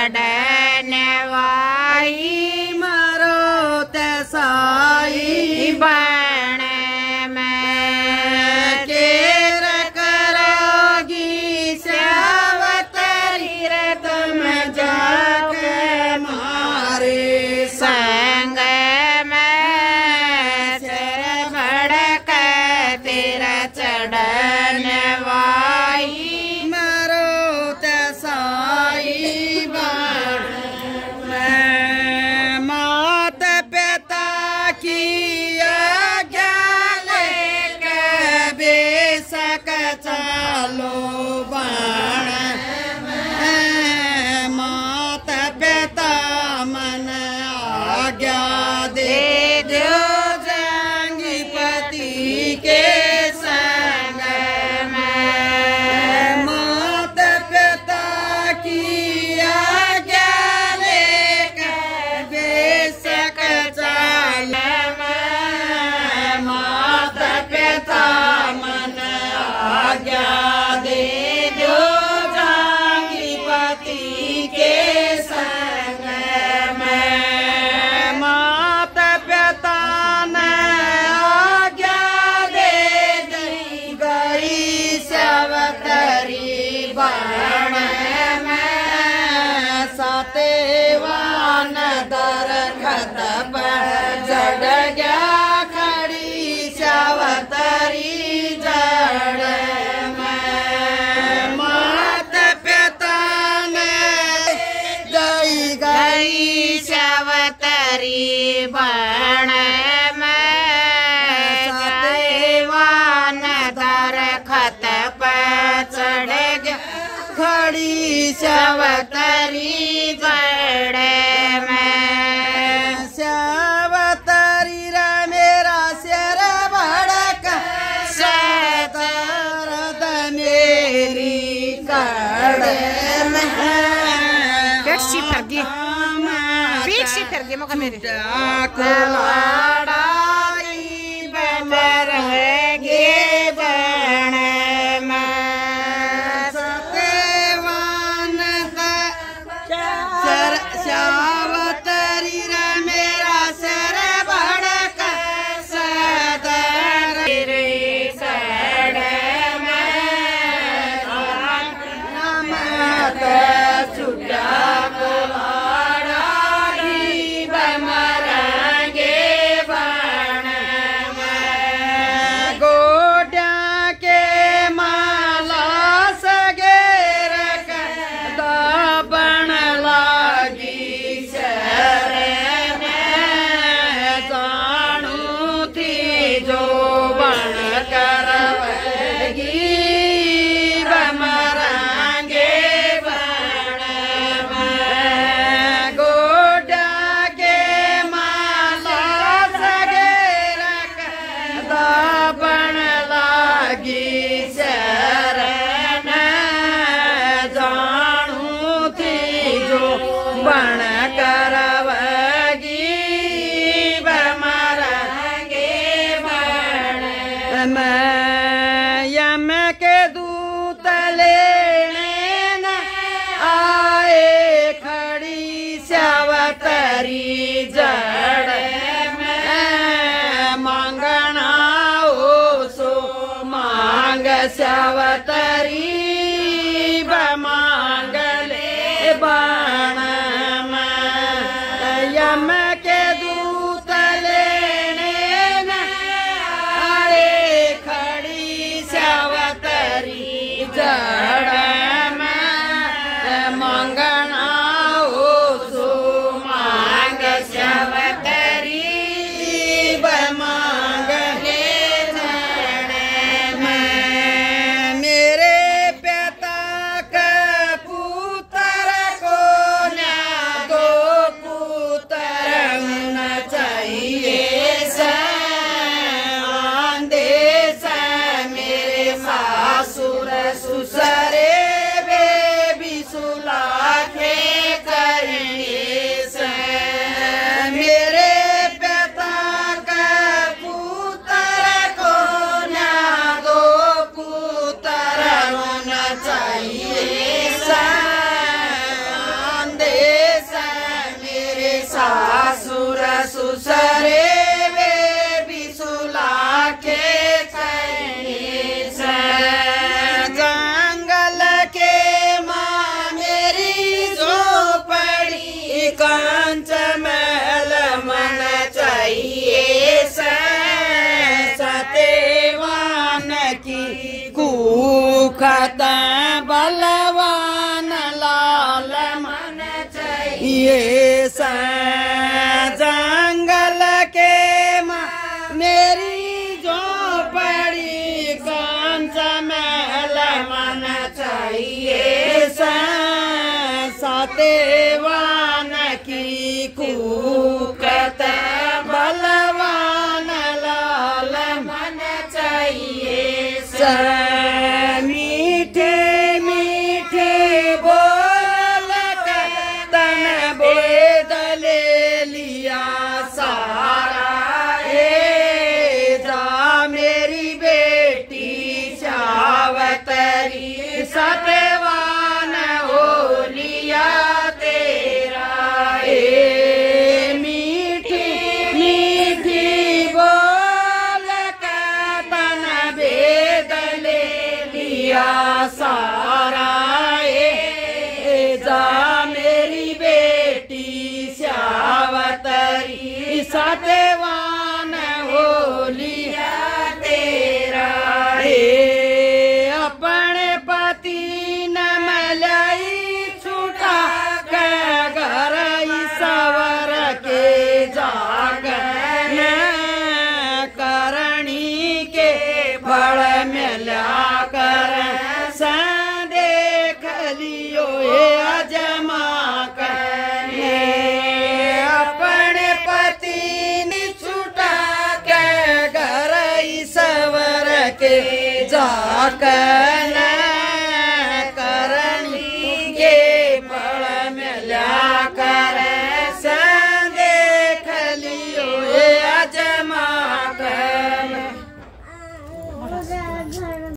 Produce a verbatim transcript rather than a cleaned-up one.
चढ़नवाई मारो तसाई बण में केर करोगी सावतरी तुम जाके मारे संग में सिर भड़क तेरा चढ़नवाई मारो तसाई बण में मात पिता की आज्ञा लेके बेशक चलो बण में मात पिता मन आज्ञा दे दो जांगी पति के संग में मात पिता की आज्ञा लेकर बेशक चल मात पिता मन आज्ञा दे दो जांगी पति के संग में मात पिता ने आज्ञा दे दी गई सवतरी बण में सतेवान दरखत पर जड़ गया खड़ी सवतरी जड़ में मात पिता ने गई गई सवतरी बण में सतेवान दरखत पर चढ़ गया खड़ी सवतरी जड़ में सवतरी रा मेरा सिर भड़क सतर मेरी कड़ में पेट सी फर गई पेट सी फर गई मौका मेरे लड़ाई बमर गे बण में सतेवान सर सावतरी रा मेरा सिर भड़क सदर सड़ में नमक छुटा लड़ाई बमर गे बण में गोड्या के माला सगेर दबण लागी शर में जानू थी जो बण करवगी बमरांगे बण में गोड्या के माला सगेर दबण लागी शरण जानू थी जो बण करवगी बमरांगे बण में यम के दूत लेने न आए खड़ी सवतरी जड़ में मांगना ओ सो मांग सवतरी बमांगले बण में यम के दूत लेने न आए खड़ी सवतरी जड़ में मांगना ओ सो मांग सवतरी बमांगले जड़ में ये जंगल के माँ मेरी जो पड़ी कंच महल मन चाहिए सतेवान की कूकत बलवान लाल मन चाहिए मीठे मीठे बोल तन बेद ले लिया सारा ए जा मेरी बेटी सावतरी सतेवान हो लिया तेरा ए मीठी मीठी बोल तन बेद ले लिया सारा ए जा मेरी बेटी श्यावतरी सतेवान हो लिया तेरा ए अपने पति न मलाई छूटा के घर सवर के जाग करणी के फल मिला कर देख लियो ये अजमा करने अपने पति ने छूटा के घर सवर के जाकर